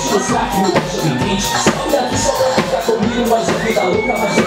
mostrar que o bicho me quente. E aqui só vai ficar comigo, mas a vida louca, mas